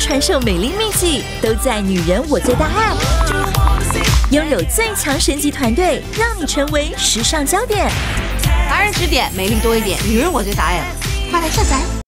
传授美丽秘籍，都在女人我最大 App。拥有最强神级团队，让你成为时尚焦点。 达人指点，美丽多一点，女人我最大 App，快来下载。